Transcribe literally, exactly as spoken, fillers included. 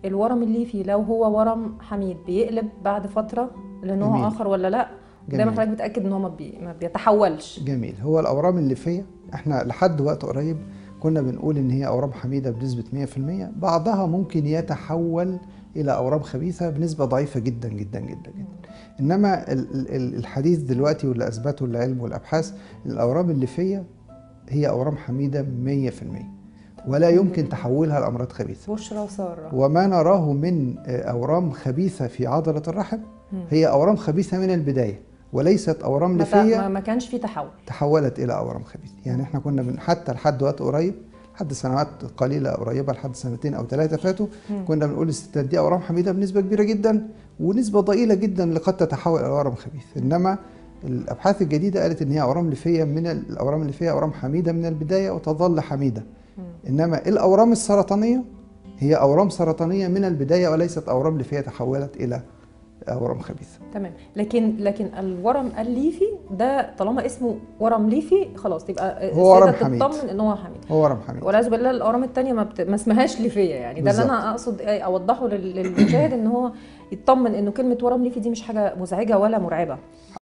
الورم الليفي لو هو ورم حميد بيقلب بعد فتره لنوع جميل. اخر ولا لا؟ دايما حضرتك بتاكد ان هو ما, بي... ما بيتحولش. جميل. هو الاورام الليفيه احنا لحد وقت قريب كنا بنقول ان هي اورام حميده بنسبه مية في المية، بعضها ممكن يتحول الى اورام خبيثه بنسبه ضعيفه جدا جدا جدا جدا. انما الحديث دلوقتي واللي اثبته العلم والابحاث الاورام الليفيه هي اورام حميده مية في المية ولا يمكن تحولها لامراض خبيثه. بشرى وساره. وما نراه من اورام خبيثه في عضله الرحم هي اورام خبيثه من البدايه وليست اورام ليفيه ما كانش في تحول تحولت الى اورام خبيثه. يعني احنا كنا من حتى لحد وقت قريب، لحد سنوات قليله قريبه، لحد سنتين او ثلاثه فاتوا، كنا بنقول الستات دي اورام حميده بنسبه كبيره جدا ونسبه ضئيله جدا اللي قد تتحول الى ورم خبيث. انما الابحاث الجديده قالت ان هي اورام ليفيه من الاورام اللي فيها اورام حميده من البدايه وتظل حميده. انما الاورام السرطانيه هي اورام سرطانيه من البدايه وليست اورام ليفيه تحولت الى ورم خبيث. تمام. لكن لكن الورم الليفي ده طالما اسمه ورم ليفي خلاص تبقى السيده تطمن ان هو حميد. هو ورم حميد. والعياذ بالله الاورام الثانيه ما, بت... ما اسمهاش ليفيه. يعني ده اللي انا اقصد اوضحه للمشاهد ان هو يطمن انه كلمه ورم ليفي دي مش حاجه مزعجه ولا مرعبه.